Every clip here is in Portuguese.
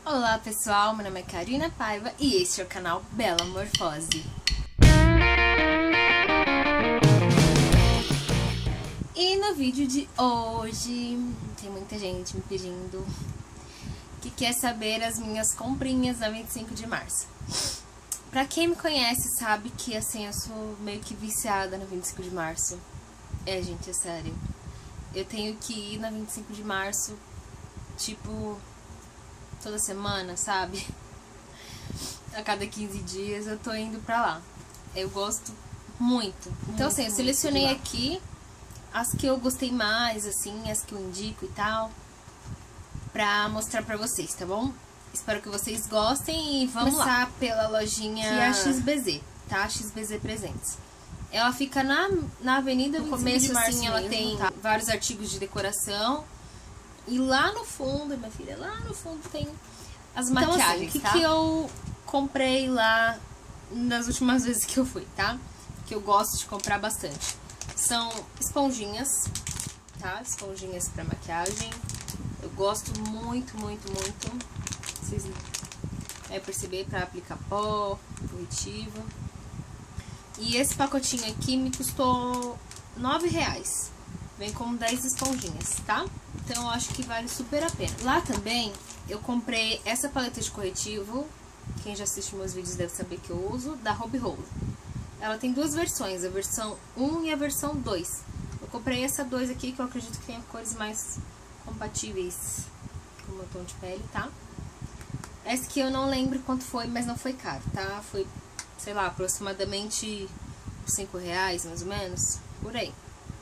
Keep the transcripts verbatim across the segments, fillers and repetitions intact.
Olá pessoal, meu nome é Karina Paiva e este é o canal Bela Morfose. E no vídeo de hoje, tem muita gente me pedindo que quer saber as minhas comprinhas da vinte e cinco de março. Pra quem me conhece sabe que assim, eu sou meio que viciada no vinte e cinco de março. É gente, é sério. Eu tenho que ir na vinte e cinco de março, tipo... toda semana, sabe? A cada quinze dias eu tô indo pra lá. Eu gosto muito. Então, assim, eu selecionei aqui as que eu gostei mais, assim, as que eu indico e tal, pra mostrar pra vocês, tá bom? Espero que vocês gostem e vamos começar lá pela lojinha que é a X B Z, tá? X B Z Presentes. Ela fica na, na Avenida vinte e cinco de Março, assim, ela mesmo, tem tá? vários artigos de decoração. E lá no fundo, minha filha, lá no fundo tem as então, maquiagens, assim, o que, tá? que eu comprei lá nas últimas vezes que eu fui, tá? Que eu gosto de comprar bastante. São esponjinhas, tá? Esponjinhas pra maquiagem. Eu gosto muito, muito, muito. Vocês vão perceber, pra aplicar pó, corretivo. E esse pacotinho aqui me custou nove reais. Vem com dez esponjinhas, tá? Então, eu acho que vale super a pena. Lá também, eu comprei essa paleta de corretivo. Quem já assiste meus vídeos deve saber que eu uso, da Ruby Rose. Ela tem duas versões, a versão um e a versão dois. Eu comprei essa dois aqui, que eu acredito que tem cores mais compatíveis com o meu tom de pele, tá? Essa aqui eu não lembro quanto foi, mas não foi caro, tá? Foi, sei lá, aproximadamente cinco reais, mais ou menos, por aí.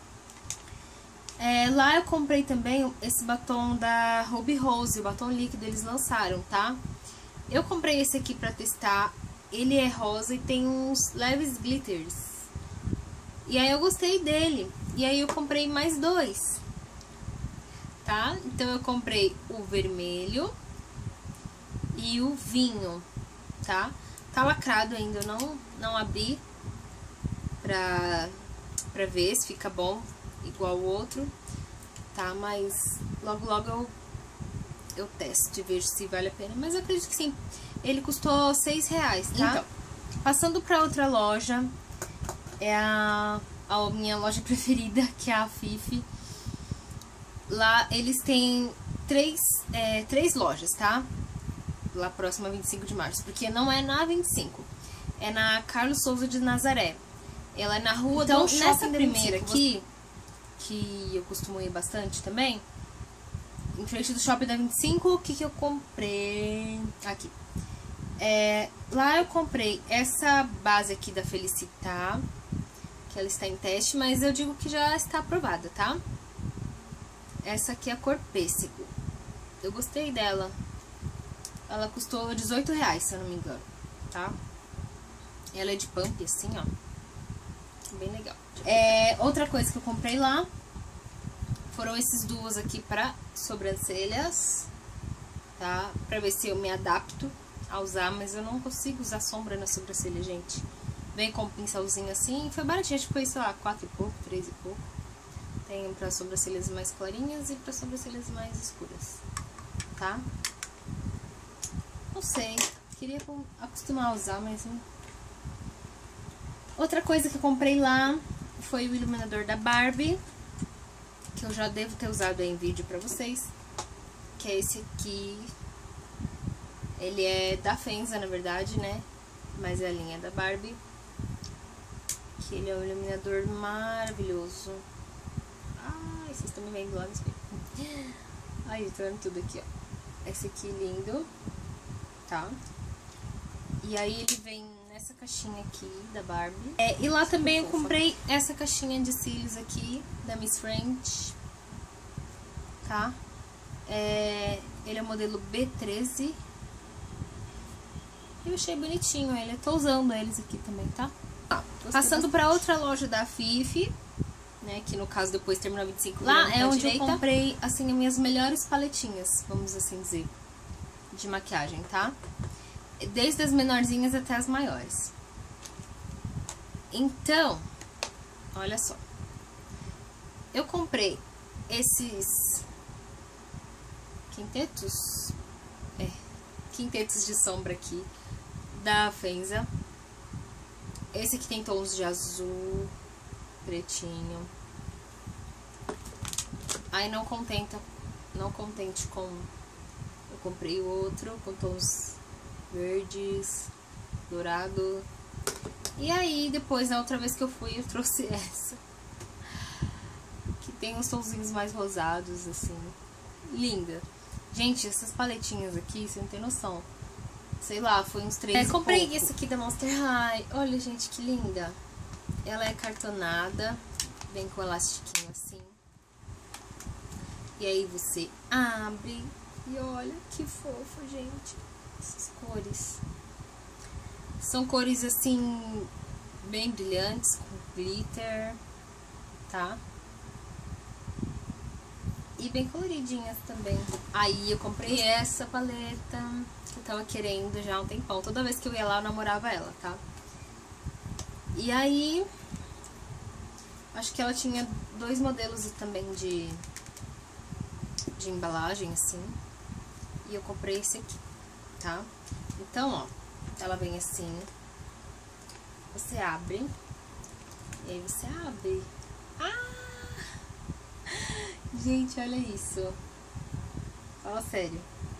É, lá eu comprei também esse batom da Ruby Rose, o batom líquido eles lançaram, tá? Eu comprei esse aqui pra testar, ele é rosa e tem uns leves glitters. E aí eu gostei dele, e aí eu comprei mais dois, tá? Então eu comprei o vermelho e o vinho, tá? Tá lacrado ainda, eu não, não abri pra, pra ver se fica bom igual o outro, tá? Mas logo logo eu, eu testo e vejo se vale a pena. Mas eu acredito que sim. Ele custou seis reais, tá? Então, passando pra outra loja, é a, a minha loja preferida, que é a Fifi. Lá eles têm três, é, três lojas, tá? Lá próxima a vinte e cinco de março. Porque não é na vinte e cinco, é na Carlos Souza de Nazaré. Ela é na rua então, do Shopping. Nessa primeira aqui, que eu costumo ir bastante também, em frente do Shopping da vinte e cinco, o que que eu comprei? Aqui. É, lá eu comprei essa base aqui da Felicitar, que ela está em teste, mas eu digo que já está aprovada, tá? Essa aqui é a cor pêssego. Eu gostei dela. Ela custou dezoito reais, se eu não me engano, tá? Ela é de pump, assim, ó. Bem legal. É, outra coisa que eu comprei lá foram esses duos aqui pra sobrancelhas, tá? Pra ver se eu me adapto a usar, mas eu não consigo usar sombra na sobrancelha, gente. Vem com um pincelzinho assim, foi baratinho, acho que foi, sei lá, quatro e pouco, três e pouco. Tem pra sobrancelhas mais clarinhas e pra sobrancelhas mais escuras, tá? Não sei, queria acostumar a usar, mas... Outra coisa que eu comprei lá foi o iluminador da Barbie, que eu já devo ter usado aí em vídeo pra vocês, que é esse aqui. Ele é da Fenza, na verdade, né? Mas é a linha da Barbie. Que ele é um iluminador maravilhoso. Ai, vocês estão me vendo lá no espelho. Ai, tô vendo tudo aqui, ó. Esse aqui lindo, tá? E aí ele vem nessa caixinha aqui da Barbie. É, e lá também eu comprei essa caixinha de cílios aqui da Miss French, tá? É, ele é o modelo B treze. Eu achei bonitinho ele, eu tô usando eles aqui também, tá? Ah, passando pra outra loja da Fifi, né, que no caso depois terminou vinte e cinco. Lá é onde direita. Eu comprei, assim, as minhas melhores paletinhas, vamos assim dizer, de maquiagem, tá? Desde as menorzinhas até as maiores. Então, olha só. Eu comprei esses quintetos. É, quintetos de sombra aqui da Fenza. Esse aqui tem tons de azul, pretinho. Aí não contenta, não contente com... Eu comprei o outro com tons verdes, dourado. E aí, depois, na outra vez que eu fui, eu trouxe essa. Que tem uns tonzinhos mais rosados, assim. Linda. Gente, essas paletinhas aqui, você não tem noção. Sei lá, foi uns três. É, comprei esse aqui da Monster High. Olha, gente, que linda. Ela é cartonada. Vem com elastiquinho assim. E aí você abre. E olha que fofo, gente. Essas cores. São cores assim, bem brilhantes, com glitter, tá? E bem coloridinhas também. Aí eu comprei essa paleta, que eu tava querendo já há um tempão. Toda vez que eu ia lá, eu namorava ela, tá? E aí, acho que ela tinha dois modelos também de, de embalagem, assim. E eu comprei esse aqui, tá? Então, ó, ela vem assim. Você abre. E aí você abre. Ah! Gente, olha isso. Fala sério.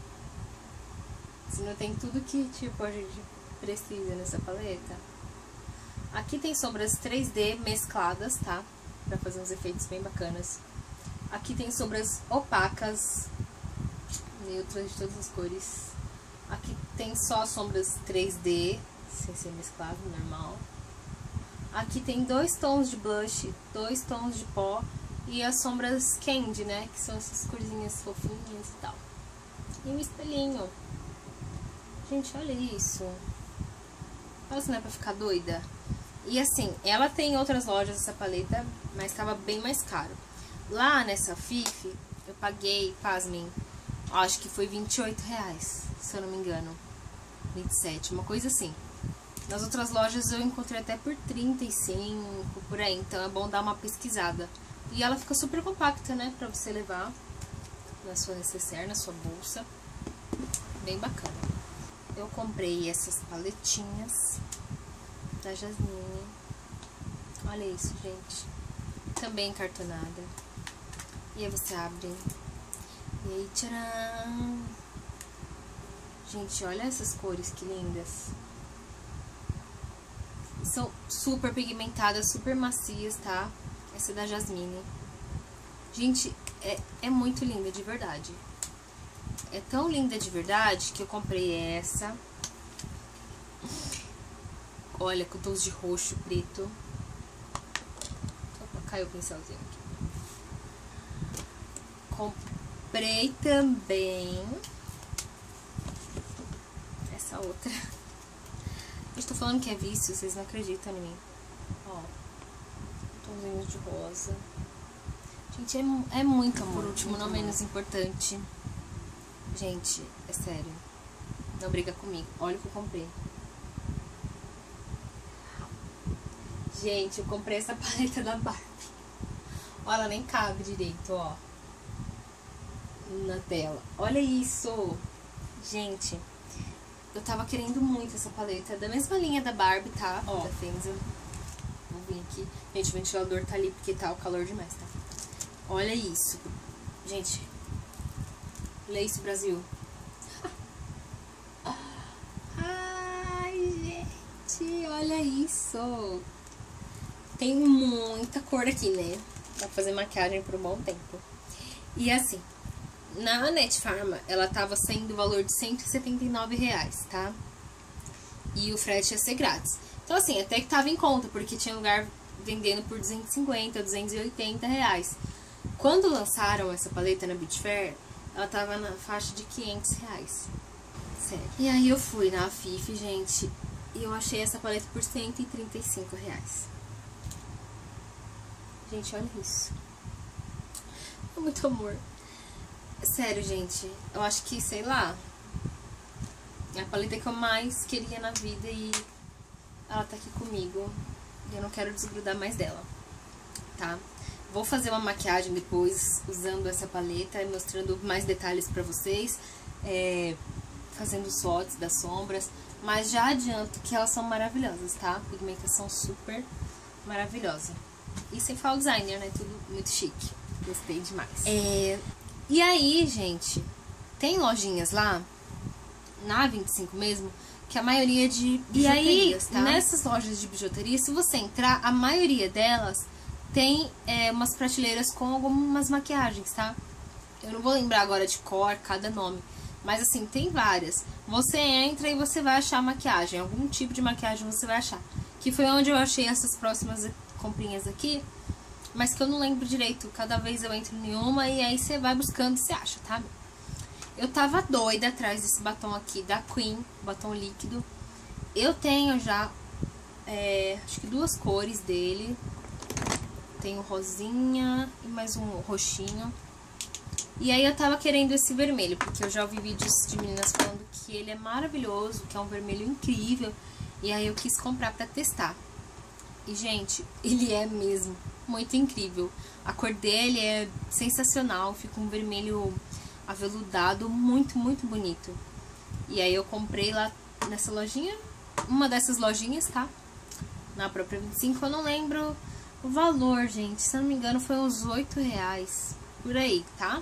Se não tem tudo que, tipo, a gente precisa nessa paleta. Aqui tem sombras três D mescladas, tá? Pra fazer uns efeitos bem bacanas. Aqui tem sombras opacas, neutras de todas as cores. Aqui tem só sombras três D, sem ser mesclado, normal. Aqui tem dois tons de blush, dois tons de pó. E as sombras candy, né? Que são essas corzinhas fofinhas e tal. E um espelhinho. Gente, olha isso. Olha se não é pra ficar doida. E assim, ela tem em outras lojas essa paleta, mas tava bem mais caro. Lá nessa Fifi, eu paguei, pasmem, acho que foi vinte e oito reais, se eu não me engano. vinte e sete, uma coisa assim. Nas outras lojas eu encontrei até por trinta e cinco, por aí. Então é bom dar uma pesquisada. E ela fica super compacta, né? Pra você levar na sua necessaire, na sua bolsa. Bem bacana. Eu comprei essas paletinhas da Jasmine. Olha isso, gente. Também cartonada. E aí você abre. E aí, tcharam! Gente, olha essas cores que lindas. São super pigmentadas, super macias, tá? Essa é da Jasmine. Gente, é, é muito linda, de verdade. É tão linda de verdade que eu comprei essa. Olha, com tons de roxo, preto. Opa, caiu o pincelzinho aqui. Comprei também essa outra. Eu estou falando que é vício, vocês não acreditam em mim. Ó, tonzinhos de rosa. Gente, é, é muito amor. Por último, não menos importante. Gente, é sério. Não briga comigo. Olha o que eu comprei. Gente, eu comprei essa paleta da Barbie. Ó, ela nem cabe direito, ó. Na tela. Olha isso. Gente, eu tava querendo muito essa paleta. Da mesma linha da Barbie, tá? Ó. Da Fenza. Vamos vir aqui. Gente, o ventilador tá ali porque tá o calor demais, tá? Olha isso. Gente. Lace Brasil. Ai, gente. Olha isso. Tem muita cor aqui, né? Dá pra fazer maquiagem por um bom tempo. E assim, na Netfarma, ela tava saindo o valor de cento e setenta e nove reais, tá? E o frete ia ser grátis. Então assim, até que tava em conta, porque tinha lugar vendendo por duzentos e cinquenta, duzentos e oitenta reais. Quando lançaram essa paleta na Beach Fair, ela tava na faixa de quinhentos reais. Sério. E aí eu fui na Fifi, gente, e eu achei essa paleta por cento e trinta e cinco reais. Gente, olha isso. É muito amor. Sério, gente. Eu acho que, sei lá, é a paleta que eu mais queria na vida e ela tá aqui comigo. E eu não quero desgrudar mais dela, tá? Vou fazer uma maquiagem depois usando essa paleta e mostrando mais detalhes pra vocês. É, fazendo os spots das sombras. Mas já adianto que elas são maravilhosas, tá? Pigmentação super maravilhosa. E sem falar o designer, né? Tudo muito chique. Gostei demais. É... E aí, gente, tem lojinhas lá, na vinte e cinco mesmo, que a maioria é de bijuterias, tá? E aí, nessas lojas de bijuteria, se você entrar, a maioria delas tem é, umas prateleiras com algumas maquiagens, tá? Eu não vou lembrar agora de cor, cada nome. Mas assim, tem várias. Você entra e você vai achar maquiagem. Algum tipo de maquiagem você vai achar. Que foi onde eu achei essas próximas comprinhas aqui. Mas que eu não lembro direito. Cada vez eu entro em uma e aí você vai buscando e você acha, tá? Eu tava doida atrás desse batom aqui da Queen. Batom líquido. Eu tenho já, é, acho que duas cores dele. Tem o rosinha e mais um roxinho. E aí eu tava querendo esse vermelho, porque eu já ouvi vídeos de meninas falando que ele é maravilhoso, que é um vermelho incrível. E aí eu quis comprar pra testar. E, gente, ele é mesmo muito incrível. A cor dele é sensacional, fica um vermelho aveludado, muito, muito bonito. E aí eu comprei lá nessa lojinha, uma dessas lojinhas, tá? Na própria vinte e cinco, eu não lembro o valor, gente. Se eu não me engano, foi uns oito reais, por aí, tá?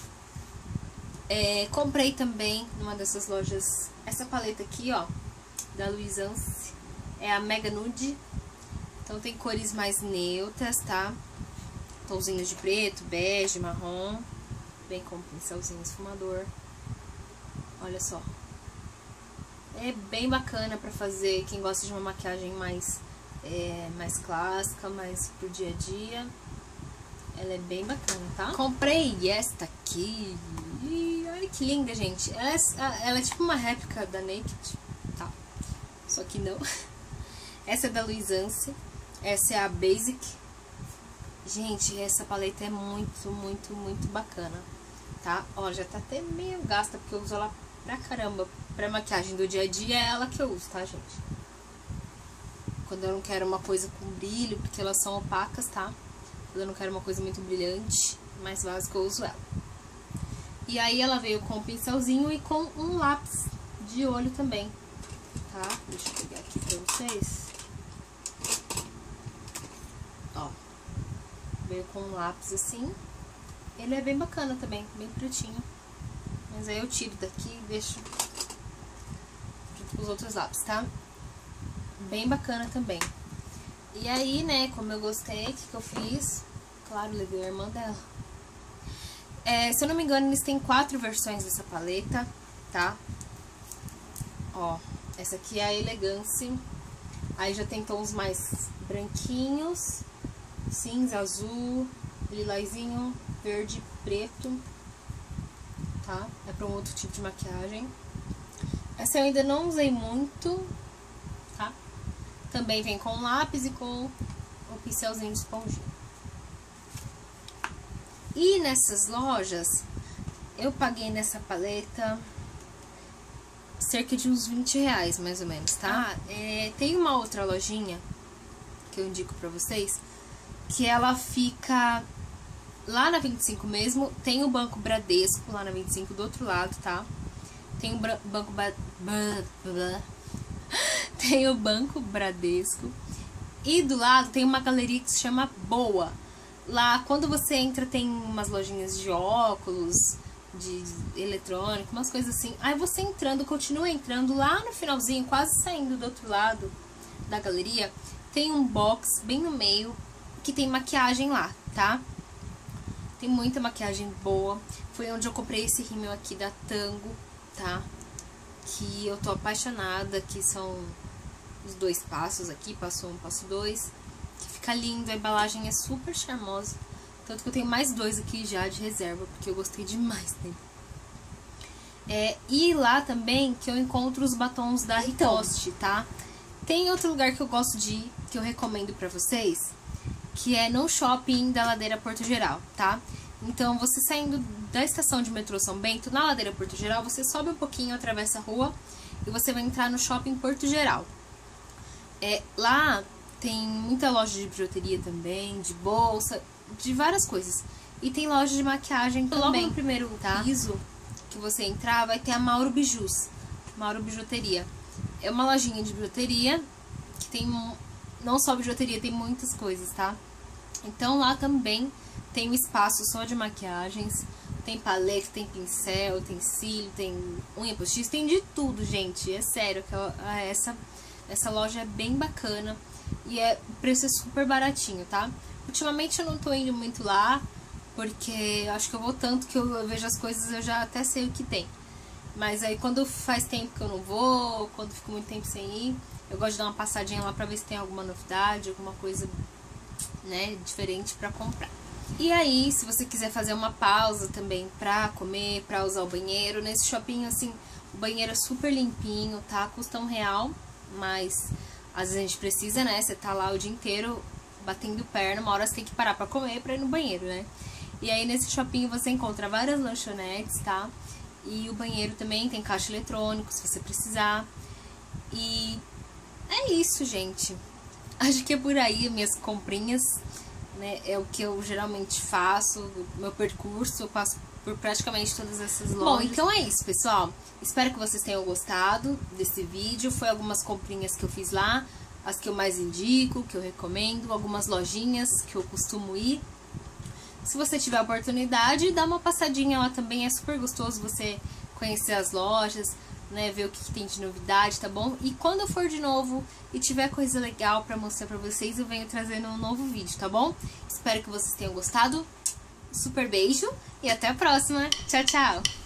É, comprei também numa dessas lojas essa paleta aqui, ó, da Luisance. É a Mega Nude. Então tem cores mais neutras, tá? Tonzinhos de preto, bege, marrom. Bem com um pincelzinho esfumador. Olha só. É bem bacana pra fazer quem gosta de uma maquiagem mais, é, mais clássica, mais pro dia a dia. Ela é bem bacana, tá? Comprei esta aqui. E olha que linda, gente. Ela é, ela é tipo uma réplica da Naked, tá? Só que não. Essa é da Luisance. Essa é a Basic. Gente, essa paleta é muito, muito, muito bacana, tá? Ó, já tá até meio gasta, porque eu uso ela pra caramba. Pra maquiagem do dia a dia é ela que eu uso, tá, gente? Quando eu não quero uma coisa com brilho, porque elas são opacas, tá? Quando eu não quero uma coisa muito brilhante, mais básica, eu uso ela. E aí ela veio com um pincelzinho e com um lápis de olho também, tá? Deixa eu pegar aqui pra vocês. Ó, veio com um lápis assim. Ele é bem bacana também, bem pretinho. Mas aí eu tiro daqui e deixo junto com os outros lápis, tá? Bem bacana também. E aí, né, como eu gostei, o que, que eu fiz? Claro, levei a irmã dela. É, se eu não me engano, eles têm quatro versões dessa paleta, tá? Ó, essa aqui é a Elegance. Aí já tem tons mais branquinhos, cinza, azul, lilazinho, verde, preto, tá? É pra um outro tipo de maquiagem. Essa eu ainda não usei muito, tá? Também vem com lápis e com o pincelzinho de esponjinha. E nessas lojas, eu paguei nessa paleta cerca de uns vinte reais, mais ou menos, tá? Ah, é, tem uma outra lojinha que eu indico pra vocês, que ela fica lá na vinte e cinco mesmo. Tem o Banco Bradesco lá na vinte e cinco do outro lado, tá? Tem o Bra Banco ba ba ba tem o Banco Bradesco. E do lado tem uma galeria que se chama Boa. Lá, quando você entra, tem umas lojinhas de óculos, de eletrônico, umas coisas assim. Aí você entrando, continua entrando, lá no finalzinho, quase saindo do outro lado da galeria, tem um box bem no meio que tem maquiagem lá, tá? Tem muita maquiagem boa. Foi onde eu comprei esse rímel aqui da Tango, tá? Que eu tô apaixonada, que são os dois passos aqui, passo um, passo dois. Que fica lindo, a embalagem é super charmosa. Tanto que eu tenho mais dois aqui já de reserva, porque eu gostei demais dele. É, e lá também que eu encontro os batons da Riposte, tá? Tem outro lugar que eu gosto de ir, que eu recomendo pra vocês, que é no shopping da Ladeira Porto Geral, tá? Então, você saindo da estação de metrô São Bento, na Ladeira Porto Geral, você sobe um pouquinho, atravessa a rua e você vai entrar no shopping Porto Geral. É, lá tem muita loja de bijuteria também, de bolsa, de várias coisas. E tem loja de maquiagem também. Logo no primeiro tá? piso que você entrar, vai ter a Mauro Bijus. Mauro Bijuteria. É uma lojinha de bijuteria que tem não só bijuteria, tem muitas coisas, tá? Então lá também tem um espaço só de maquiagens, tem paleta, tem pincel, tem cílio, tem unha postiça, tem de tudo, gente. É sério, que essa, essa loja é bem bacana e é, o preço é super baratinho, tá? Ultimamente eu não tô indo muito lá, porque eu acho que eu vou tanto que eu vejo as coisas, eu já até sei o que tem. Mas aí quando faz tempo que eu não vou, quando fico muito tempo sem ir, eu gosto de dar uma passadinha lá pra ver se tem alguma novidade, alguma coisa, né, diferente pra comprar. E aí, se você quiser fazer uma pausa também pra comer, pra usar o banheiro, nesse shopping, assim, o banheiro é super limpinho, tá? Custa um real, mas às vezes a gente precisa, né? Você tá lá o dia inteiro batendo perna, uma hora você tem que parar pra comer, pra ir no banheiro, né? E aí, nesse shopping você encontra várias lanchonetes, tá? E o banheiro também tem caixa eletrônico, se você precisar. E é isso, gente. Acho que é por aí minhas comprinhas, né? É o que eu geralmente faço, meu percurso, eu passo por praticamente todas essas lojas. Bom, então é isso, pessoal. Espero que vocês tenham gostado desse vídeo. Foi algumas comprinhas que eu fiz lá, as que eu mais indico, que eu recomendo, algumas lojinhas que eu costumo ir. Se você tiver a oportunidade, dá uma passadinha lá também, é super gostoso você conhecer as lojas, né, ver o que, que tem de novidade, tá bom? E quando eu for de novo e tiver coisa legal pra mostrar pra vocês, eu venho trazendo um novo vídeo, tá bom? Espero que vocês tenham gostado, super beijo e até a próxima, tchau, tchau!